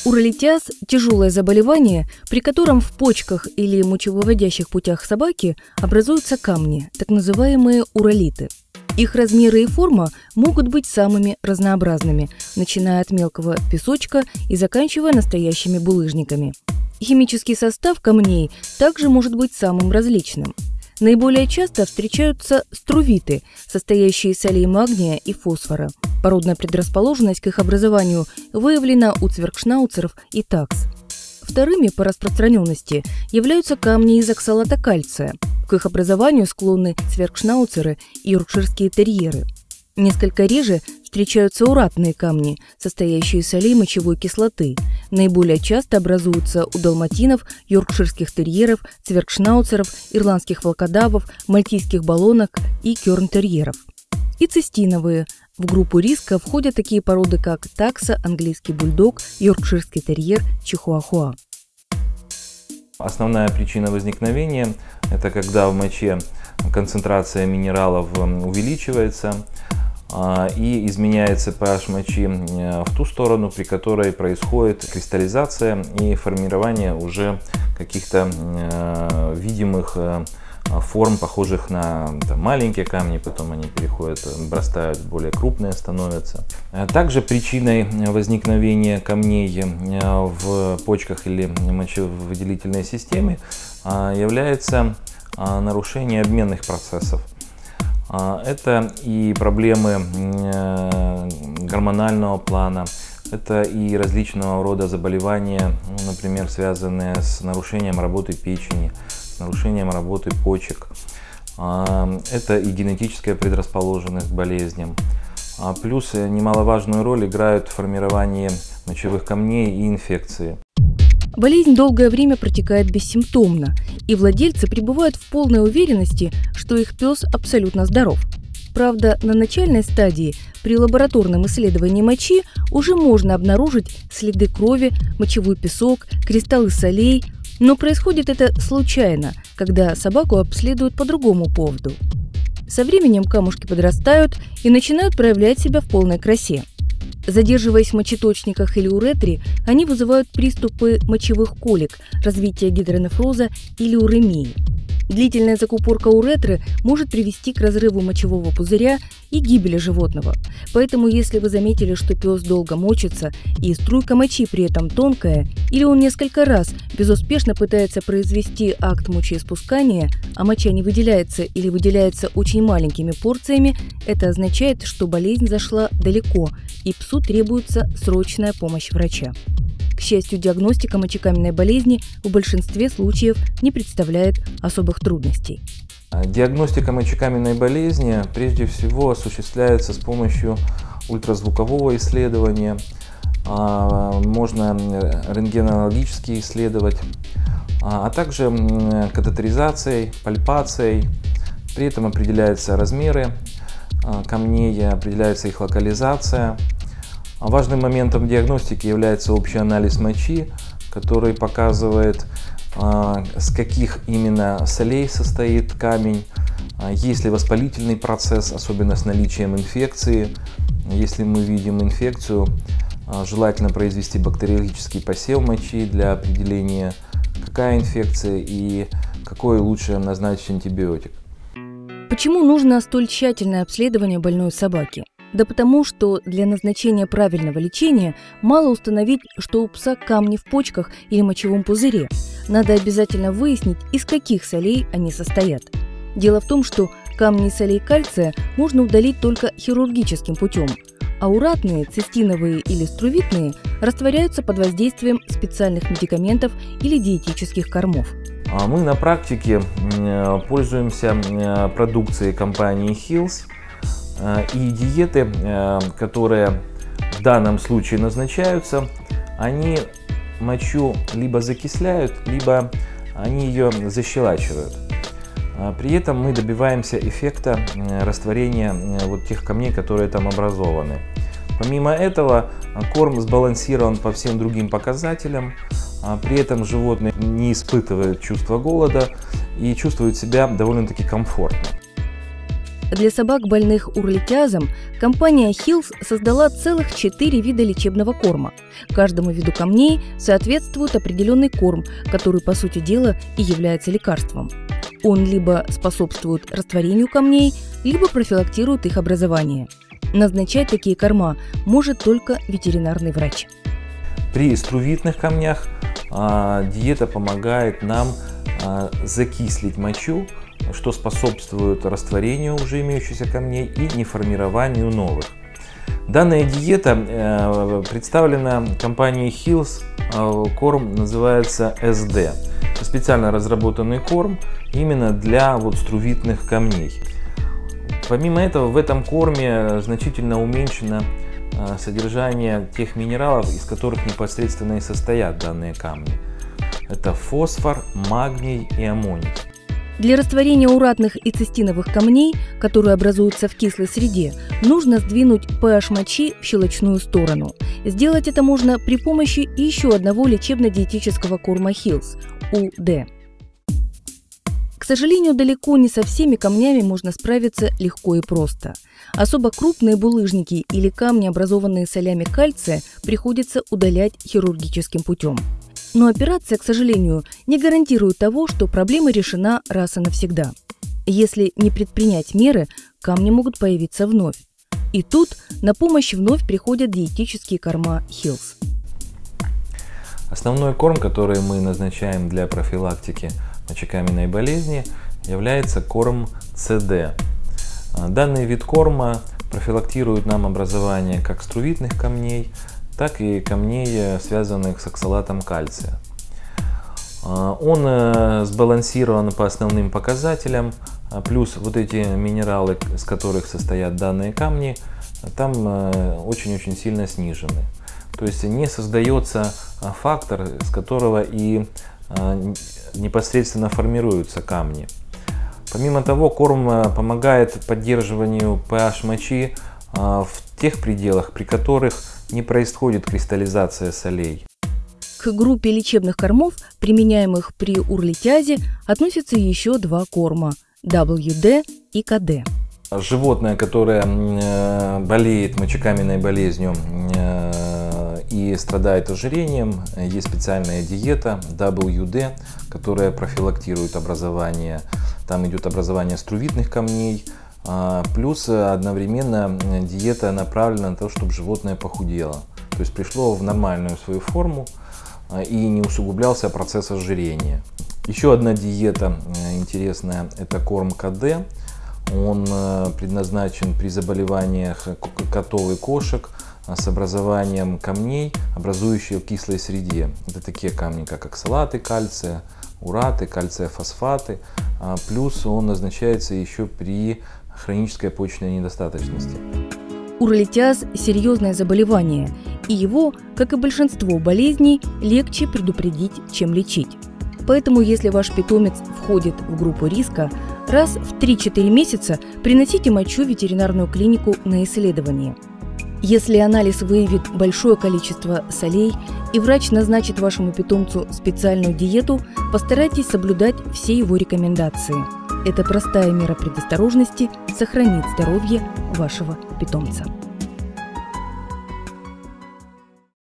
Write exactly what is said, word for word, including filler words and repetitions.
Уролитиаз – тяжелое заболевание, при котором в почках или мочевыводящих путях собаки образуются камни, так называемые уролиты. Их размеры и форма могут быть самыми разнообразными, начиная от мелкого песочка и заканчивая настоящими булыжниками. Химический состав камней также может быть самым различным. Наиболее часто встречаются струвиты, состоящие из солей магния и фосфора. Породная предрасположенность к их образованию выявлена у цверкшнауцеров и такс. Вторыми по распространенности являются камни из оксалата кальция. К их образованию склонны цверкшнауцеры и йоркширские терьеры. Несколько реже встречаются уратные камни, состоящие из солей мочевой кислоты. Наиболее часто образуются у далматинов, йоркширских терьеров, цверкшнауцеров, ирландских волкодавов, мальтийских баллонок и керн-терьеров. И цистиновые. В группу риска входят такие породы, как такса, английский бульдог, йоркширский терьер, чихуахуа. Основная причина возникновения – это когда в моче концентрация минералов увеличивается и изменяется pH мочи в ту сторону, при которой происходит кристаллизация и формирование уже каких-то видимых форм, похожих на там, маленькие камни, потом они переходят, обрастают, более крупные становятся. Также причиной возникновения камней в почках или мочевыделительной системе является нарушение обменных процессов. Это и проблемы гормонального плана, это и различного рода заболевания, например, связанные с нарушением работы печени, с нарушением работы почек. Это и генетическая предрасположенность к болезням. Плюс немаловажную роль играют в формировании мочевых камней и инфекции. Болезнь долгое время протекает бессимптомно, и владельцы пребывают в полной уверенности, что их пес абсолютно здоров. Правда, на начальной стадии при лабораторном исследовании мочи уже можно обнаружить следы крови, мочевой песок, кристаллы солей, но происходит это случайно, когда собаку обследуют по другому поводу. Со временем камушки подрастают и начинают проявлять себя в полной красе. Задерживаясь в мочеточниках или уретре, они вызывают приступы мочевых колик, развитие гидронефроза или уремии. Длительная закупорка уретры может привести к разрыву мочевого пузыря и гибели животного. Поэтому, если вы заметили, что пес долго мочится и струйка мочи при этом тонкая, или он несколько раз безуспешно пытается произвести акт мочеиспускания, а моча не выделяется или выделяется очень маленькими порциями, это означает, что болезнь зашла далеко, и псу требуется срочная помощь врача. К счастью, диагностика мочекаменной болезни в большинстве случаев не представляет особых трудностей. Диагностика мочекаменной болезни прежде всего осуществляется с помощью ультразвукового исследования. Можно рентгенологически исследовать, а также катетеризацией, пальпацией. При этом определяются размеры камней, определяется их локализация. Важным моментом диагностики является общий анализ мочи, который показывает, с каких именно солей состоит камень, есть ли воспалительный процесс, особенно с наличием инфекции. Если мы видим инфекцию, желательно произвести бактериологический посев мочи для определения, какая инфекция и какой лучше назначить антибиотик. Почему нужно столь тщательное обследование больной собаки? Да потому, что для назначения правильного лечения мало установить, что у пса камни в почках или мочевом пузыре. Надо обязательно выяснить, из каких солей они состоят. Дело в том, что камни из солей кальция можно удалить только хирургическим путем, а уратные, цистиновые или струвитные растворяются под воздействием специальных медикаментов или диетических кормов. Мы на практике пользуемся продукцией компании Hills. И диеты, которые в данном случае назначаются, они мочу либо закисляют, либо они ее защелачивают. При этом мы добиваемся эффекта растворения вот тех камней, которые там образованы. Помимо этого, корм сбалансирован по всем другим показателям. При этом животные не испытывают чувства голода и чувствуют себя довольно-таки комфортно. Для собак, больных урлитиазом, компания Хиллс создала целых четыре вида лечебного корма. Каждому виду камней соответствует определенный корм, который, по сути дела, и является лекарством. Он либо способствует растворению камней, либо профилактирует их образование. Назначать такие корма может только ветеринарный врач. При струвитных камнях а, диета помогает нам а, закислить мочу, что способствует растворению уже имеющихся камней и неформированию новых. Данная диета э, представлена компанией Хиллс, э, корм называется эс дэ. Это специально разработанный корм именно для вот струвитных камней. Помимо этого, в этом корме значительно уменьшено э, содержание тех минералов, из которых непосредственно и состоят данные камни. Это фосфор, магний и аммоний. Для растворения уратных и цистиновых камней, которые образуются в кислой среде, нужно сдвинуть pH мочи в щелочную сторону. Сделать это можно при помощи еще одного лечебно-диетического корма Хиллс – у дэ. К сожалению, далеко не со всеми камнями можно справиться легко и просто. Особо крупные булыжники или камни, образованные солями кальция, приходится удалять хирургическим путем. Но операция, к сожалению, не гарантирует того, что проблема решена раз и навсегда. Если не предпринять меры, камни могут появиться вновь. И тут на помощь вновь приходят диетические корма Хиллс. Основной корм, который мы назначаем для профилактики мочекаменной болезни, является корм цэ дэ. Данный вид корма профилактирует нам образование как струвитных камней, так и камней, связанных с оксалатом кальция. Он сбалансирован по основным показателям, плюс вот эти минералы, из которых состоят данные камни, там очень-очень сильно снижены. То есть не создается фактор, с которого и непосредственно формируются камни. Помимо того, корм помогает поддерживанию pH мочи в тех пределах, при которых не происходит кристаллизация солей. К группе лечебных кормов, применяемых при урлитиазе, относятся еще два корма – дабл ю дэ и ка дэ. Животное, которое болеет мочекаменной болезнью и страдает ожирением, есть специальная диета дабл ю дэ, которая профилактирует образование, там идет образование струвитных камней, плюс одновременно диета направлена на то, чтобы животное похудело, то есть пришло в нормальную свою форму и не усугублялся процесс ожирения. Еще одна диета интересная – это корм ка дэ. Он предназначен при заболеваниях котов и кошек с образованием камней, образующих в кислой среде. Это такие камни, как оксалаты кальция, ураты, кальция-фосфаты. Плюс он назначается еще при хронической почечной недостаточности. Урлитиаз – серьезное заболевание, и его, как и большинство болезней, легче предупредить, чем лечить. Поэтому, если ваш питомец входит в группу риска, раз в три-четыре месяца приносите мочу в ветеринарную клинику на исследование. Если анализ выявит большое количество солей и врач назначит вашему питомцу специальную диету, постарайтесь соблюдать все его рекомендации. Эта простая мера предосторожности сохранит здоровье вашего питомца.